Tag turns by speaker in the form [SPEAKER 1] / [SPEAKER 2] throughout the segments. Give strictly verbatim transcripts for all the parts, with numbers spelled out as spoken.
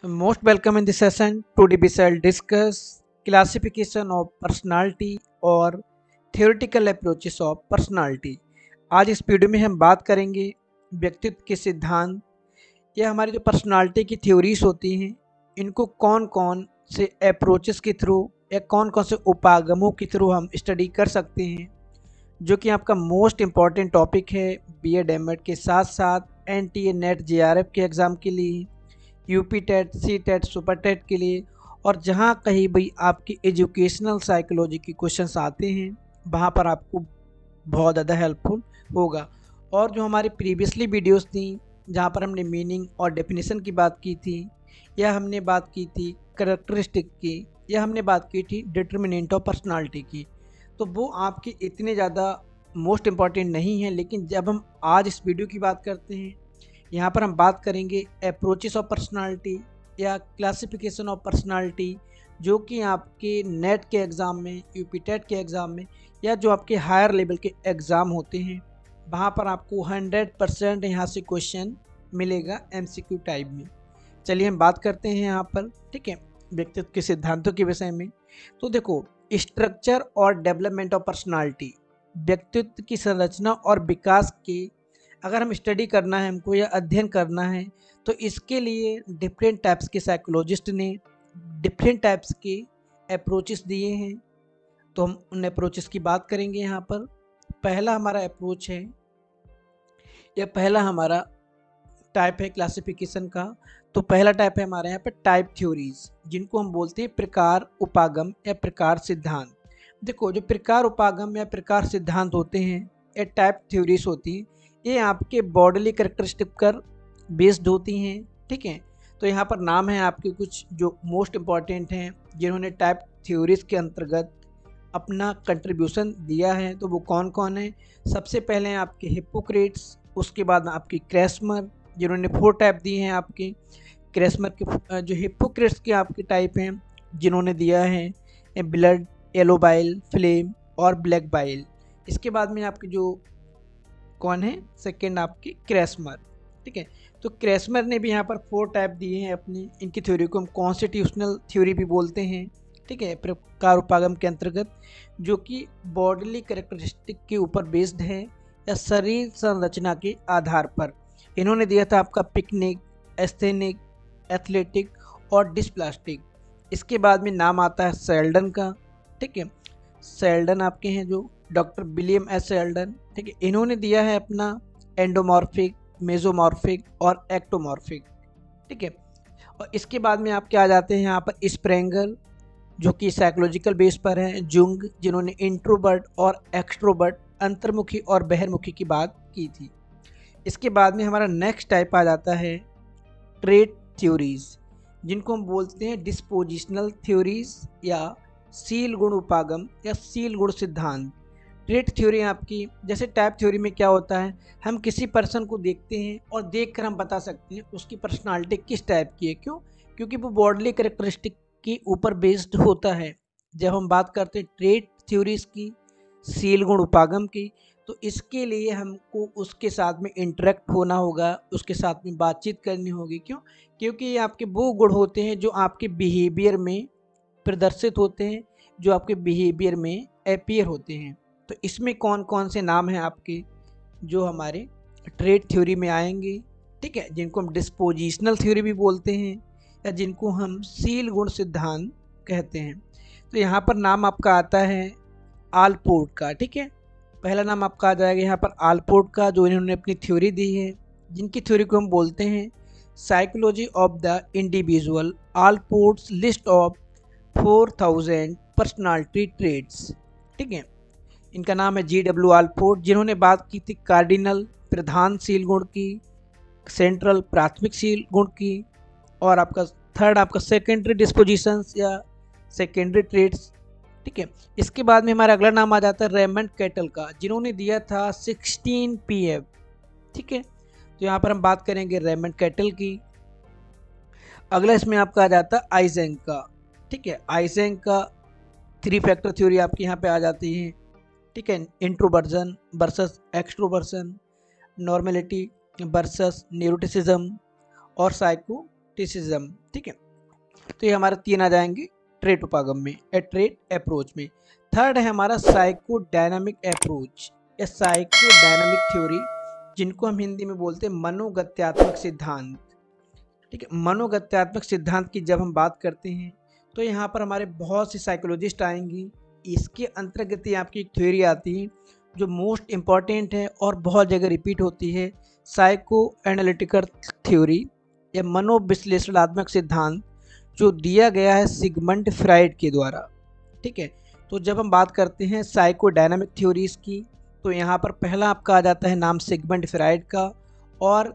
[SPEAKER 1] Most welcome in this session. Today we shall discuss classification of personality और theoretical approaches of personality. आज इस video में हम बात करेंगे व्यक्तित्व के सिद्धांत या हमारी जो पर्सनालिटी की थ्योरीज होती हैं इनको कौन कौन से अप्रोचेस के थ्रू या कौन कौन से उपागमों के थ्रू हम स्टडी कर सकते हैं, जो कि आपका मोस्ट इम्पॉर्टेंट टॉपिक है बी एड एम एड के साथ साथ N T A NET J R F के एग्ज़ाम के लिए, UP TET, C TET, super TET के लिए, और जहाँ कहीं भी आपकी एजुकेशनल साइकोलॉजी के क्वेश्चंस आते हैं वहाँ पर आपको बहुत ज़्यादा हेल्पफुल होगा। और जो हमारी प्रीवियसली वीडियोस थी जहाँ पर हमने मीनिंग और डेफिनेशन की बात की थी, या हमने बात की थी कैरेक्टरिस्टिक की, या हमने बात की थी डिटर्मिनेंट ऑफ पर्सनालिटी की, तो वो आपके इतने ज़्यादा मोस्ट इम्पॉर्टेंट नहीं है। लेकिन जब हम आज इस वीडियो की बात करते हैं, यहाँ पर हम बात करेंगे अप्रोचेस ऑफ पर्सनालिटी या क्लासिफिकेशन ऑफ पर्सनालिटी, जो कि आपके नेट के एग्ज़ाम में, यूपी टेट के एग्ज़ाम में, या जो आपके हायर लेवल के एग्ज़ाम होते हैं वहाँ पर आपको हंड्रेड परसेंट यहाँ से क्वेश्चन मिलेगा एमसीक्यू टाइप में। चलिए हम बात करते हैं यहाँ पर, ठीक है, व्यक्तित्व के सिद्धांतों के विषय में। तो देखो, स्ट्रक्चर और डेवलपमेंट ऑफ पर्सनालिटी, व्यक्तित्व की संरचना और विकास के अगर हम स्टडी करना है हमको या अध्ययन करना है, तो इसके लिए डिफरेंट टाइप्स के साइकोलॉजिस्ट ने डिफरेंट टाइप्स के अप्रोचेस दिए हैं। तो हम उन अप्रोचेस की बात करेंगे यहाँ पर। पहला हमारा अप्रोच है या पहला हमारा टाइप है क्लासिफिकेशन का, तो पहला टाइप है हमारे यहाँ पर टाइप थ्योरीज, जिनको हम बोलते हैं प्रकार उपागम या प्रकार सिद्धांत। देखो, जो प्रकार उपागम या प्रकार सिद्धांत होते हैं या टाइप थ्योरीज होती हैं, ये आपके बॉडीली कैरेक्टरिस्टिक पर बेस्ड होती हैं, ठीक है। तो यहाँ पर नाम है आपके कुछ जो मोस्ट इम्पॉर्टेंट हैं जिन्होंने टाइप थ्योरीज के अंतर्गत अपना कंट्रीब्यूशन दिया है। तो वो कौन कौन है? सबसे पहले हैं आपके हिप्पोक्रेट्स, उसके बाद आपकी क्रेस्मर, जिन्होंने फोर टाइप दिए हैं आपके। क्रेस्मर के जो हिप्पोक्रेट्स के आपके टाइप हैं जिन्होंने दिया है ब्लड, येलो बाइल, फ्लेम और ब्लैक बाइल। इसके बाद में आपके जो कौन है सेकंड आपकी क्रेस्मर, ठीक है। तो क्रेस्मर ने भी यहाँ पर फोर टाइप दिए हैं अपनी। इनकी थ्योरी को हम कॉन्स्टिट्यूशनल थ्योरी भी बोलते हैं, ठीक है, प्रकार उपागम के अंतर्गत, जो कि बॉडीली कैरेक्टरिस्टिक के ऊपर बेस्ड है या शरीर संरचना के आधार पर। इन्होंने दिया था आपका पिकनिक, एस्थेनिक, एथलेटिक और डिस्प्लास्टिक। इसके बाद में नाम आता है सेल्डन का, ठीक है। सेल्डन आपके हैं जो डॉक्टर विलियम एस सेल्डन, ठीक है। इन्होंने दिया है अपना एंडोमॉर्फिक, मेजोमॉर्फिक और एक्टोमॉर्फिक, ठीक है। और इसके बाद में आप क्या आ जाते हैं यहाँ पर स्प्रेंगर, जो कि साइकोलॉजिकल बेस पर हैं। जुंग, जिन्होंने इंट्रोवर्ट और एक्सट्रोवर्ट, अंतर्मुखी और बहिर्मुखी की बात की थी। इसके बाद में हमारा नेक्स्ट टाइप आ जाता है ट्रेट थ्योरीज, जिनको हम बोलते हैं डिस्पोजिशनल थ्योरीज या सील गुण उपागम या सील गुण सिद्धांत। ट्रेट थ्योरी आपकी, जैसे टाइप थ्योरी में क्या होता है, हम किसी पर्सन को देखते हैं और देखकर हम बता सकते हैं उसकी पर्सनालिटी किस टाइप की है। क्यों? क्योंकि वो बॉडीली कैरेक्टरिस्टिक के ऊपर बेस्ड होता है। जब हम बात करते हैं ट्रेट थ्योरीज की, सील गुण उपागम की, तो इसके लिए हमको उसके साथ में इंटरेक्ट होना होगा, उसके साथ में बातचीत करनी होगी। क्यों? क्योंकि ये आपके वो गुण होते हैं जो आपके बिहेवियर में प्रदर्शित होते हैं, जो आपके बिहेवियर में अपीयर होते हैं। तो इसमें कौन कौन से नाम हैं आपके जो हमारे ट्रेट थ्योरी में आएंगे, ठीक है, जिनको हम डिस्पोजिशनल थ्योरी भी बोलते हैं या जिनको हम सील गुण सिद्धांत कहते हैं। तो यहाँ पर नाम आपका आता है आलपोर्ट का, ठीक है। पहला नाम आपका आ जाएगा यहाँ पर आलपोर्ट का, जो इन्होंने अपनी थ्योरी दी है, जिनकी थ्योरी को हम बोलते हैं psychology of the individual, Allport's list of four thousand personality traits, ठीक है। इनका नाम है जी डब्ल्यू आलपोर्ट, जिन्होंने बात की थी कार्डिनल प्रधान सील गुण की, सेंट्रल प्राथमिक सील गुण की, और आपका थर्ड आपका सेकेंडरी डिस्पोजिशंस या सेकेंडरी ट्रेट्स, ठीक है। इसके बाद में हमारा अगला नाम आ जाता है रेमंड कैटल का, जिन्होंने दिया था सिक्सटीन पी एफ, ठीक है। तो यहाँ पर हम बात करेंगे रेमंड कैटल की। अगला इसमें आपका आ जाता है आइजेंक का, ठीक है। आइजेंक का थ्री फैक्टर थ्योरी आपके यहाँ पे आ जाती है, ठीक है। Introversion versus extroversion, normality versus neuroticism और साइको प्रैक्टिसिज्म, ठीक है। तो ये हमारे तीन आ जाएंगे ट्रेट उपागम में, ए ट्रेट अप्रोच में। थर्ड है हमारा साइको डायनामिक अप्रोच या साइको डायनामिक थ्योरी, जिनको हम हिंदी में बोलते हैं मनोगत्यात्मक सिद्धांत, ठीक है। मनोगत्यात्मक सिद्धांत की जब हम बात करते हैं तो यहाँ पर हमारे बहुत सी साइकोलॉजिस्ट आएंगी। इसके अंतर्गत ही आपकी एक थ्योरी आती है जो मोस्ट इम्पॉर्टेंट है और बहुत जगह रिपीट होती है, साइको एनालिटिकल थ्योरी या मनोविश्लेषणात्मक सिद्धांत, जो दिया गया है सिगमंड फ्राइड के द्वारा, ठीक है। तो जब हम बात करते हैं साइको डायनामिक थ्योरीज की, तो यहाँ पर पहला आपका आ जाता है नाम सिगमंड फ्राइड का, और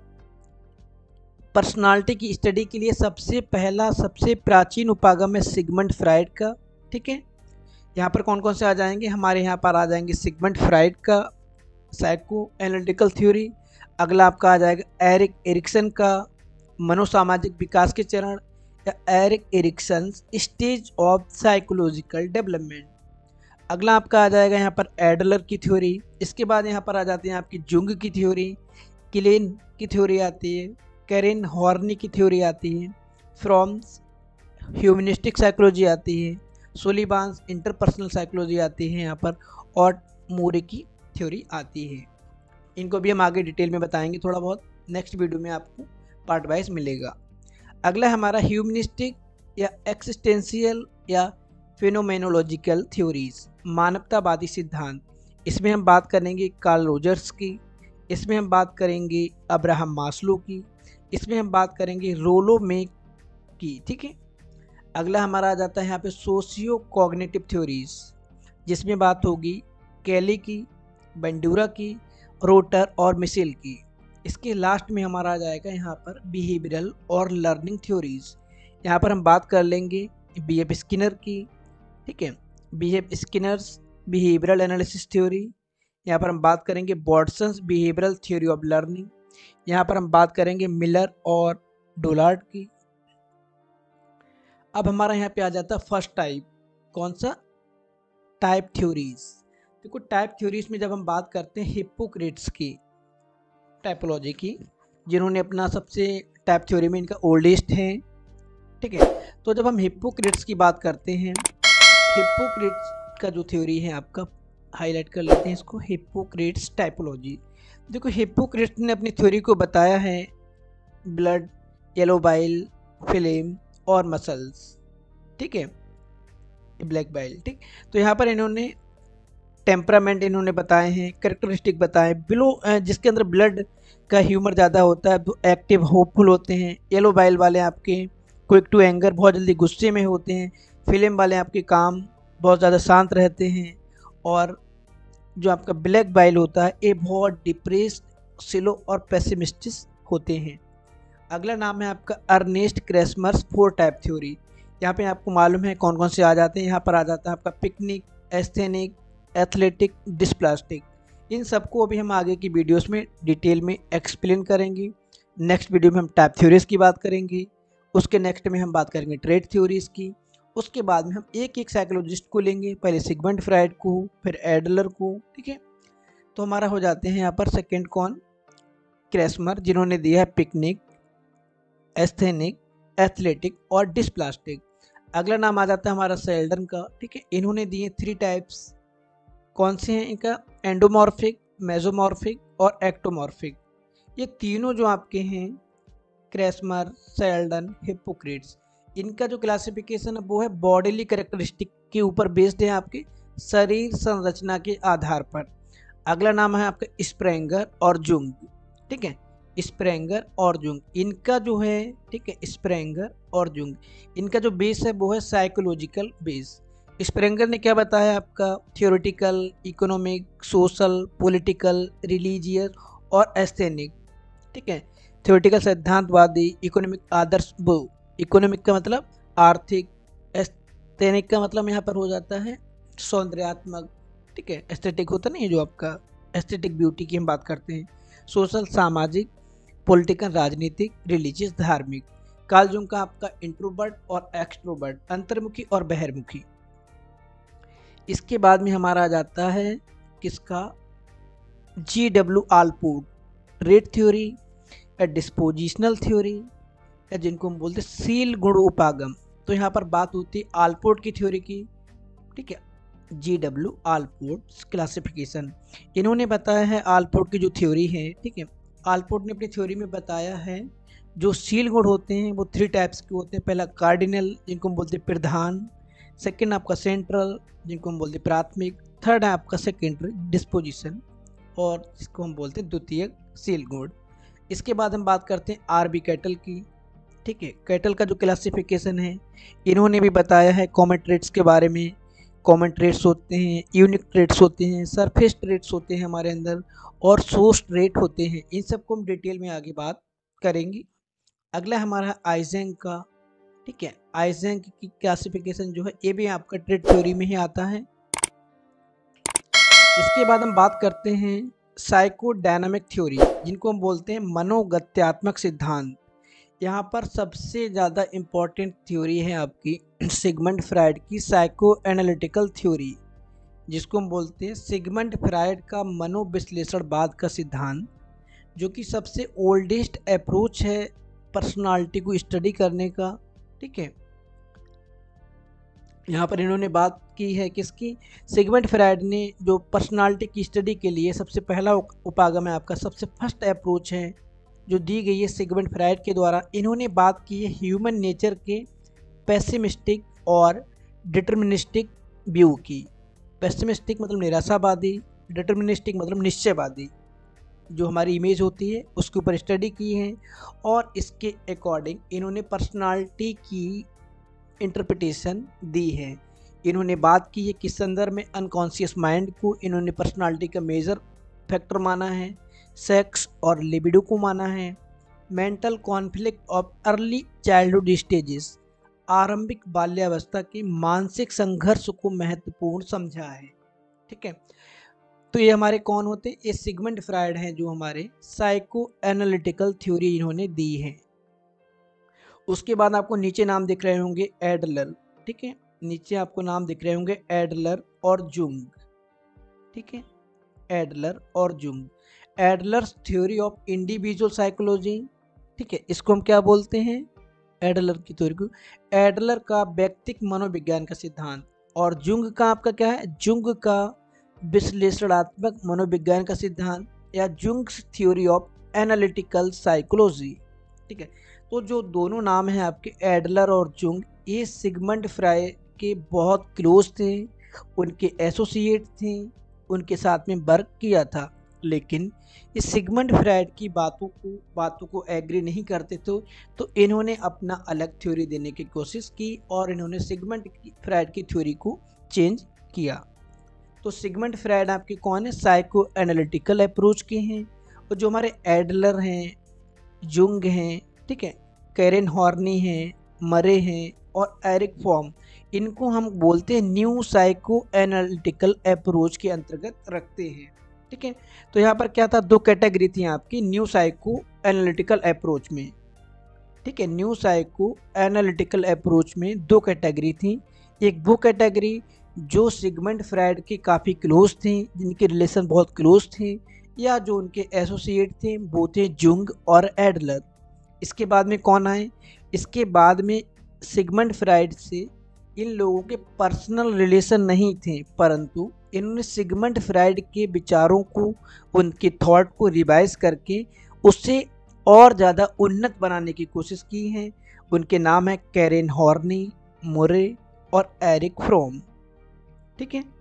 [SPEAKER 1] पर्सनालिटी की स्टडी के लिए सबसे पहला सबसे प्राचीन उपागम है सिगमंड फ्राइड का, ठीक है। यहाँ पर कौन कौन से आ जाएंगे, हमारे यहाँ पर आ जाएंगे सिगमंड फ्राइड का साइको एनालिटिकल थ्योरी। अगला आपका आ जाएगा एरिक एरिक्सन का मनोसामाजिक विकास के चरण या Erik Erikson stage of psychological development. अगला आपका आ जाएगा यहाँ पर एडलर की थ्योरी। इसके बाद यहाँ पर आ जाती है आपकी जुंग की थ्योरी, किलेन की थ्योरी आती है, कैरिन हॉर्नी की थ्योरी आती है, फ्रॉम्स ह्यूमनिस्टिक साइकोलॉजी आती है, सोलिबान्स इंटरपर्सनल साइकोलॉजी आती है यहाँ पर, और मूरे की थ्योरी आती है। इनको भी हम आगे डिटेल में बताएंगे थोड़ा बहुत, नेक्स्ट वीडियो में आपको पार्ट वाइज मिलेगा। अगला हमारा ह्यूमनिस्टिक या एक्सिस्टेंशियल या फिनोमेनोलॉजिकल थ्योरीज, मानवतावादी सिद्धांत। इसमें हम बात करेंगे कार्ल रोजर्स की, इसमें हम बात करेंगे अब्राहम मास्लो की, इसमें हम बात करेंगे रोलो मे की, ठीक है। अगला हमारा आ जाता है यहाँ पे सोशियो कॉग्निटिव थ्योरीज, जिसमें बात होगी कैली की, बंडूरा की, रोटर और मिशेल की। इसके लास्ट में हमारा आ जाएगा यहाँ पर बिहेवियरल और लर्निंग थ्योरीज। यहाँ पर हम बात कर लेंगे बी एफ स्किनर की, ठीक है, B F Skinner's behavioural analysis theory. यहाँ पर हम बात करेंगे Watson's behavioural theory of learning. यहाँ पर हम बात करेंगे मिलर और डोलार्ड की। अब हमारा यहाँ पे आ जाता है फर्स्ट टाइप, कौन सा, टाइप थ्योरीज। देखो टाइप थ्योरीज में जब हम बात करते हैं हिप्पोक्रेट्स की टाइपोलॉजी की, जिन्होंने अपना सबसे टाइप थ्योरी में इनका ओल्डेस्ट है, ठीक है। तो जब हम हिप्पोक्रेट्स की बात करते हैं, हिप्पोक्रेट्स का जो थ्योरी है आपका, हाईलाइट कर लेते हैं इसको, हिप्पोक्रेट्स टाइपोलॉजी। देखो हिप्पोक्रेट्स ने अपनी थ्योरी को बताया है ब्लड, येलो बाइल, फिल्म और मसल्स, ठीक है, ब्लैक बाइल, ठीक। तो यहाँ पर इन्होंने टेम्परामेंट इन्होंने बताए हैं, कैरेक्टरिस्टिक बताए, बिलो जिसके अंदर ब्लड का ह्यूमर ज़्यादा होता है तो एक्टिव होपफुल होते हैं, येलो बाइल वाले आपके क्विक टू एंगर बहुत जल्दी गुस्से में होते हैं, फिल्म वाले आपके काम बहुत ज़्यादा शांत रहते हैं, और जो आपका ब्लैक बाइल होता है ये बहुत डिप्रेस्ड, स्लो और पेसिमिस्टिक होते हैं। अगला नाम है आपका Ernest Kretschmer's four type theory. यहाँ पे आपको मालूम है कौन कौन से आ जाते हैं, यहाँ पर आ जाता है आपका पिकनिक, एस्थेनिक, एथलेटिक, डिस्प्लास्टिक। इन सबको अभी हम आगे की वीडियोस में डिटेल में एक्सप्लेन करेंगे। नेक्स्ट वीडियो में हम टाइप थ्योरीज की बात करेंगे, उसके नेक्स्ट में हम बात करेंगे ट्रेड थ्योरीज की, उसके बाद में हम एक एक साइकोलॉजिस्ट को लेंगे, पहले सिगमंड फ्राइड को, फिर एडलर को, ठीक है। तो हमारा हो जाते हैं यहाँ पर सेकेंड कौन, क्रेसमर, जिन्होंने दिया है पिकनिक, एस्थेनिक, एथलेटिक और डिस्प्लास्टिक। अगला नाम आ जाता है हमारा सेल्डन का, ठीक है। इन्होंने दिए थ्री टाइप्स, कौन से हैं इनका, एंडोमॉर्फिक, मेसोमॉर्फिक और एक्टोमॉर्फिक। ये तीनों जो आपके हैं क्रेसमर, सेल्डन, हिप्पोक्रेट्स, इनका जो क्लासिफिकेशन है वो है बॉडीली कैरेक्टरिस्टिक के ऊपर बेस्ड है, आपके शरीर संरचना के आधार पर। अगला नाम है आपका स्प्रेंगर और जुंग, ठीक है, स्प्रेंगर और जुंग, इनका जो है, ठीक है, स्प्रेंगर और जुंग, इनका जो बेस है वो है साइकोलॉजिकल बेस। स्प्रेंगर ने क्या बताया आपका, theoretical, economic, social, political, religious और एस्थेनिक, ठीक है। थियोरेटिकल सिद्धांतवादी, इकोनॉमिक आदर्श, वो इकोनॉमिक का मतलब आर्थिक, एस्थेनिक का मतलब यहाँ पर हो जाता है सौंदर्यात्मक, ठीक है, एस्थेटिक होता नहीं है जो आपका एस्थेटिक ब्यूटी की हम बात करते हैं, सोशल सामाजिक, पॉलिटिकल राजनीतिक, रिलीजियस धार्मिक। कार्ल जुंग का आपका इंट्रोवर्ट और एक्सट्रोवर्ट, अंतर्मुखी और बहिर्मुखी। इसके बाद में हमारा आ जाता है किसका, G W Allport, trait theory, dispositional theory, या जिनको हम बोलते हैं सील गुण उपागम। तो यहाँ पर बात होती है आलपोर्ट की थ्योरी की, ठीक है, जी डब्ल्यू आलपोर्ट क्लासिफिकेशन। इन्होंने बताया है आलपोर्ट की जो थ्योरी है, ठीक है, आलपोर्ट ने अपनी थ्योरी में बताया है जो सील गुण होते हैं वो थ्री टाइप्स के होते हैं। पहला कार्डिनल, जिनको हम बोलते हैं प्रधान, सेकंड आपका सेंट्रल, जिनको हम बोलते हैं प्राथमिक, थर्ड है आपका सेकेंडरी डिस्पोजिशन, और जिसको हम बोलते हैं द्वितीयक सील गुण। इसके बाद हम बात करते हैं आरबी कैटल की, ठीक है। कैटल का जो क्लासिफिकेशन है इन्होंने भी बताया है कॉमन ट्रेड्स के बारे में। कॉमन ट्रेड्स होते हैं, यूनिक ट्रेड्स होते हैं, सरफेस ट्रेड्स होते हैं हमारे अंदर, और सोर्स ट्रेड होते हैं। इन सबको हम डिटेल में आगे बात करेंगे। अगला हमारा आइजेंक का, ठीक है, आइजेंक की क्लासिफिकेशन जो है ये भी आपका ट्रेड थ्योरी में ही आता है। इसके बाद हम बात करते हैं साइकोडायनामिक थ्योरी, जिनको हम बोलते हैं मनोगत्यात्मक सिद्धांत। यहाँ पर सबसे ज़्यादा इम्पॉर्टेंट थ्योरी है आपकी सिगमंड फ्राइड की साइको एनालिटिकल थ्योरी, जिसको हम बोलते हैं सिगमंड फ्राइड का मनोविश्लेषणवाद का सिद्धांत, जो कि सबसे ओल्डेस्ट अप्रोच है पर्सनालिटी को स्टडी करने का, ठीक है। यहाँ पर इन्होंने बात की है किसकी, सिगमंड फ्राइड ने जो पर्सनालिटी की स्टडी के लिए सबसे पहला उपागम है आपका, सबसे फर्स्ट अप्रोच है जो दी गई है सिगमंड फ्राइड के द्वारा। इन्होंने बात की है ह्यूमन नेचर के पेसिमिस्टिक और डिटर्मिनिस्टिक व्यू की। पेसिमिस्टिक मतलब निराशावादी, डिटर्मिनिस्टिक मतलब निश्चयवादी, जो हमारी इमेज होती है उसके ऊपर स्टडी की है, और इसके अकॉर्डिंग इन्होंने पर्सनालिटी की इंटरप्रिटेशन दी है। इन्होंने बात की है किस संदर्भ में, अनकॉन्शियस माइंड को इन्होंने पर्सनालिटी का मेजर फैक्टर माना है, सेक्स और लिबिडो को माना है, mental conflict of early childhood stages, आरंभिक बाल्यावस्था के मानसिक संघर्ष को महत्वपूर्ण समझा है, ठीक है। तो ये हमारे कौन होते हैं, ये सिगमंड फ्राइड हैं जो हमारे साइको एनालिटिकल थ्योरी इन्होंने दी है। उसके बाद आपको नीचे नाम दिख रहे होंगे एडलर, ठीक है, नीचे आपको नाम दिख रहे होंगे एडलर और जुंग, ठीक है, एडलर और Jung. Adler's theory of individual psychology, ठीक है, इसको हम क्या बोलते हैं, एडलर की थ्योरी को, एडलर का व्यक्तिक मनोविज्ञान का सिद्धांत, और जुंग का आपका क्या है, जुंग का विश्लेषणात्मक मनोविज्ञान का सिद्धांत, या Jung's theory of analytical psychology, ठीक है। तो जो दोनों नाम हैं आपके एडलर और जुंग, ये सिगमंड फ्राइड के बहुत क्लोज थे, उनके एसोसिएट थे, उनके साथ में वर्क किया था, लेकिन इस सिगमंड फ्राइड की बातों को बातों को एग्री नहीं करते थे, तो इन्होंने अपना अलग थ्योरी देने की कोशिश की और इन्होंने सिगमंड फ्राइड की थ्योरी को चेंज किया। तो सिगमंड फ्राइड आपके कौन है, साइको एनालिटिकल अप्रोच के हैं, और जो हमारे एडलर हैं, जुंग हैं, ठीक है, कैरेन हॉर्नी हैं, मरे हैं, और एरिक फॉर्म, इनको हम बोलते हैं न्यू साइको एनालिटिकल अप्रोच के अंतर्गत रखते हैं, ठीक है। तो यहाँ पर क्या था, दो कैटेगरी थी आपकी न्यू साइको एनालिटिकल अप्रोच में, ठीक है, न्यू साइको एनालिटिकल अप्रोच में दो कैटेगरी थी। एक वो कैटेगरी जो सिगमंड फ्राइड के काफ़ी क्लोज थे, जिनके रिलेशन बहुत क्लोज थे, या जो उनके एसोसिएट थे, वो थे जुंग और एडलर। इसके बाद में कौन आए, इसके बाद में सिगमंड फ्राइड से इन लोगों के पर्सनल रिलेशन नहीं थे, परंतु इन्होंने सिगमंड फ्राइड के विचारों को, उनके थॉट को रिवाइज करके उससे और ज़्यादा उन्नत बनाने की कोशिश की है। उनके नाम है कैरेन हॉर्नी, मुरे और एरिक फ्रॉम, ठीक है।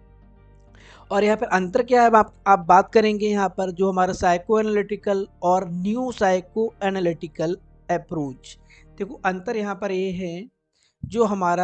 [SPEAKER 1] और यहाँ पर अंतर क्या है, आप आप बात करेंगे यहाँ पर जो हमारा साइको एनालिटिकल और न्यू साइको एनालिटिकल अप्रोच। देखो अंतर यहाँ पर ये है, जो हमारा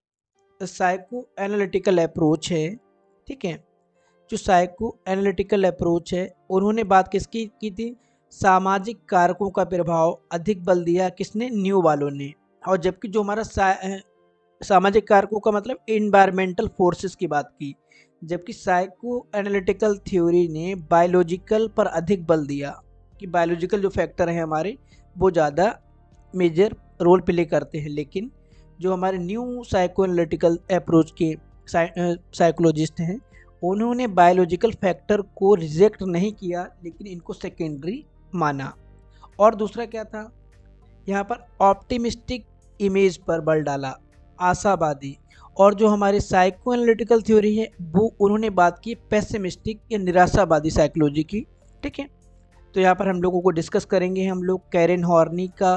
[SPEAKER 1] साइको एनालिटिकल अप्रोच है, ठीक है, जो साइको एनालिटिकल अप्रोच है, उन्होंने बात किसकी की थी, सामाजिक कारकों का प्रभाव अधिक बल दिया किसने, न्यू वालों ने। और जबकि जो हमारा सा, सामाजिक कारकों का मतलब इन्वायरमेंटल फोर्सेस की बात की, जबकि साइको एनालिटिकल थ्योरी ने बायोलॉजिकल पर अधिक बल दिया कि बायोलॉजिकल जो फैक्टर हैं हमारे वो ज़्यादा मेजर रोल प्ले करते हैं। लेकिन जो हमारे न्यू साइको एनालिटिकल अप्रोच के साइकोलॉजिस्ट हैं, उन्होंने बायोलॉजिकल फैक्टर को रिजेक्ट नहीं किया, लेकिन इनको सेकेंडरी माना। और दूसरा क्या था, यहाँ पर ऑप्टिमिस्टिक इमेज पर बल डाला, आशावादी। और जो हमारी साइको एनालिटिकल थ्योरी है वो उन्होंने बात की पेसिमिस्टिक या निराशावादी साइकोलॉजी की। ठीक है, तो यहाँ पर हम लोगों को डिस्कस करेंगे हम लोग कैरन हॉर्नी का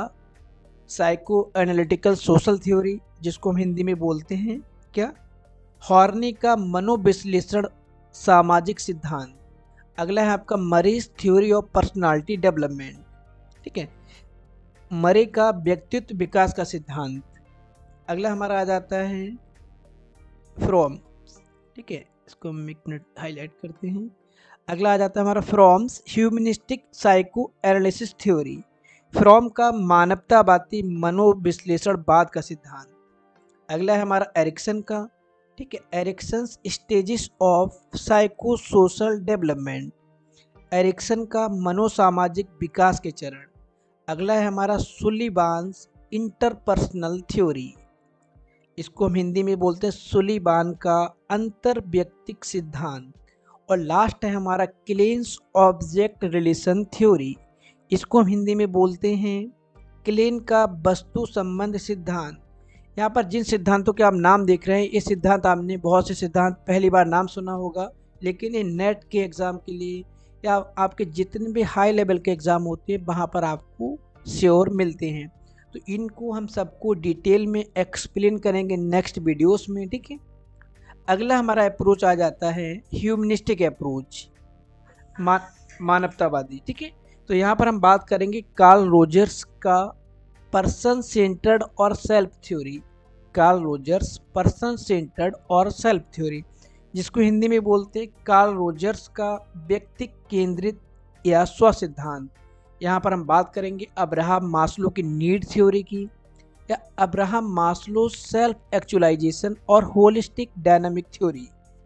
[SPEAKER 1] साइको एनालिटिकल सोशल थ्योरी, जिसको हम हिंदी में बोलते हैं क्या, हॉर्नी का मनोविश्लेषण सामाजिक सिद्धांत। अगला है आपका मरीज थ्योरी ऑफ पर्सनालिटी डेवलपमेंट। ठीक है, मरे का व्यक्तित्व विकास का सिद्धांत। अगला हमारा आ जाता है फ्रॉम। ठीक है, इसको हम एक मिनट हाईलाइट करते हैं। अगला आ जाता है हमारा Fromm's humanistic psycho analysis theory. Fromm का मानवतावादी मनोविश्लेषणवाद का सिद्धांत। अगला है हमारा एरिक्सन का। ठीक है, Erikson's stages of psycho social development. Erikson का मनोसामाजिक विकास के चरण। अगला है हमारा सुलिवान्स इंटरपर्सनल थ्योरी, इसको हम हिंदी में बोलते हैं सुलिवान का अंतर्व्यक्तिक सिद्धांत। और लास्ट है हमारा क्लेन्स ऑब्जेक्ट रिलेशन थ्योरी, इसको हम हिंदी में बोलते हैं क्लेन का वस्तु संबंध सिद्धांत। यहाँ पर जिन सिद्धांतों के आप नाम देख रहे हैं ये सिद्धांत आपने बहुत से सिद्धांत पहली बार नाम सुना होगा, लेकिन ये नेट के एग्ज़ाम के लिए या आपके जितने भी हाई लेवल के एग्ज़ाम होते हैं वहाँ पर आपको श्योर मिलते हैं। तो इनको हम सबको डिटेल में एक्सप्लेन करेंगे नेक्स्ट वीडियोस में। ठीक है, अगला हमारा अप्रोच आ जाता है ह्यूमनिस्टिक अप्रोच, मा, मानवतावादी। ठीक है, तो यहाँ पर हम बात करेंगे कार्ल रोजर्स का पर्सन सेंटर्ड और self theory. Carl Rogers person centred और सेल्फ थ्योरी, जिसको हिंदी में बोलते हैं कार्ल रोजर्स का व्यक्ति केंद्रित या स्व सिद्धांत। यहाँ पर हम बात करेंगे अब्राहम मास्लो की नीड थ्योरी की, या अब्राहम मास्लो सेल्फ एक्चुअलाइजेशन और होलिस्टिक डायनामिक थ्योरी।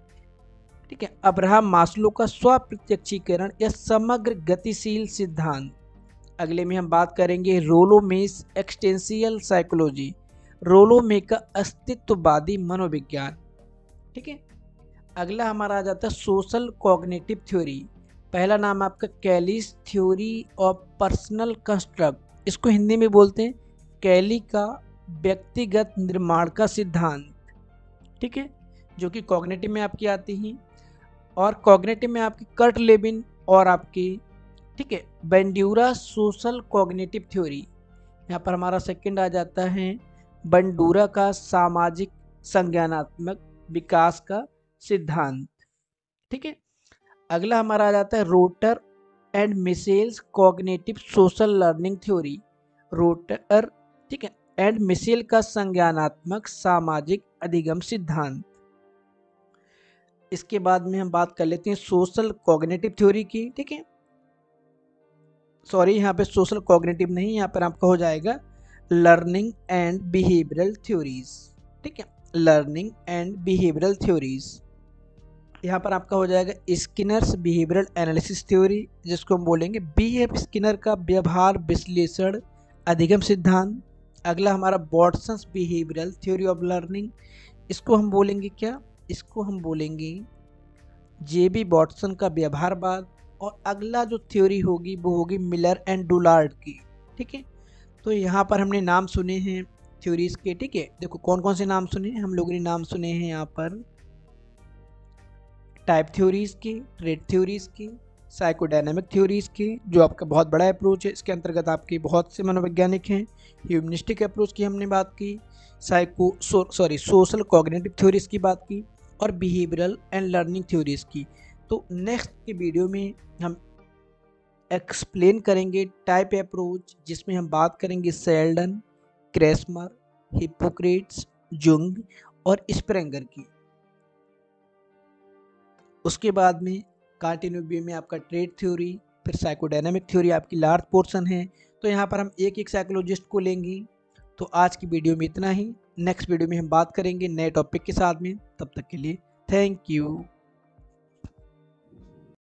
[SPEAKER 1] ठीक है, अब्राहम मास्लो का स्व प्रत्यक्षीकरण या समग्र गतिशील सिद्धांत। अगले में हम बात करेंगे रोलोमेस एक्सटेंशियल साइकोलॉजी, रोलोमे का अस्तित्ववादी मनोविज्ञान। ठीक है, अगला हमारा आ जाता है सोशल कॉग्निटिव थ्योरी। पहला नाम आपका Kelly's theory of personal construct, इसको हिंदी में बोलते हैं कैली का व्यक्तिगत निर्माण का सिद्धांत। ठीक है, जो कि कॉग्निटिव में आपकी आती हैं, और कॉग्निटिव में आपकी कर्ट लेविन और आपकी ठीक है बंडूरा सोशल कॉग्निटिव थ्योरी। यहाँ पर हमारा सेकंड आ जाता है बंडूरा का सामाजिक संज्ञानात्मक विकास का सिद्धांत। ठीक है, अगला हमारा आ जाता है Rotter and Mischel's cognitive social learning theory. Rotter ठीक है एंड मिशेल का संज्ञानात्मक सामाजिक अधिगम सिद्धांत। इसके बाद में हम बात कर लेते हैं सोशल कॉग्निटिव थ्योरी की। ठीक है, सॉरी यहाँ पे सोशल कॉग्निटिव नहीं, यहाँ पर आपका हो जाएगा लर्निंग एंड बिहेवियरल थ्योरीज। ठीक है, लर्निंग एंड बिहेवियरल थ्योरीज, यहाँ पर आपका हो जाएगा स्किनर्स बिहेवियरल एनालिसिस थ्योरी, जिसको हम बोलेंगे बी एफ स्किनर का व्यवहार विश्लेषण अधिगम सिद्धांत। अगला हमारा Watson's behavioural theory of learning, इसको हम बोलेंगे क्या, इसको हम बोलेंगे जे बी वॉटसन का व्यवहारवाद। और अगला जो थ्योरी होगी वो होगी मिलर एंड डुलार्ड की। ठीक है, तो यहाँ पर हमने नाम सुने हैं थ्योरीज के। ठीक है, देखो कौन कौन से नाम सुने हैं, हम लोगों ने नाम सुने हैं यहाँ पर टाइप थ्योरीज की, ट्रेड थ्योरीज की, साइकोडायनामिक थ्योरीज की, जो आपका बहुत बड़ा अप्रोच है। इसके अंतर्गत आपके बहुत से मनोवैज्ञानिक हैं। ह्यूमनिस्टिक अप्रोच की हमने बात की, psycho sorry social cognitive theories की बात की, और बिहेवियरल एंड लर्निंग थ्योरीज की। तो नेक्स्ट की वीडियो में हम एक्सप्लेन करेंगे टाइप अप्रोच, जिसमें हम बात करेंगे सेल्डन, क्रेसमर, हिप्पोक्रेट्स, जुंग और स्प्रेंगर की। उसके बाद में कंटिन्यू में आपका ट्रेड थ्योरी, फिर साइकोडायनामिक थ्योरी आपकी लार्ज पोर्शन है। तो यहाँ पर हम एक एक साइकोलॉजिस्ट को लेंगे। तो आज की वीडियो में इतना ही, नेक्स्ट वीडियो में हम बात करेंगे नए टॉपिक के साथ में। तब तक के लिए थैंक यू।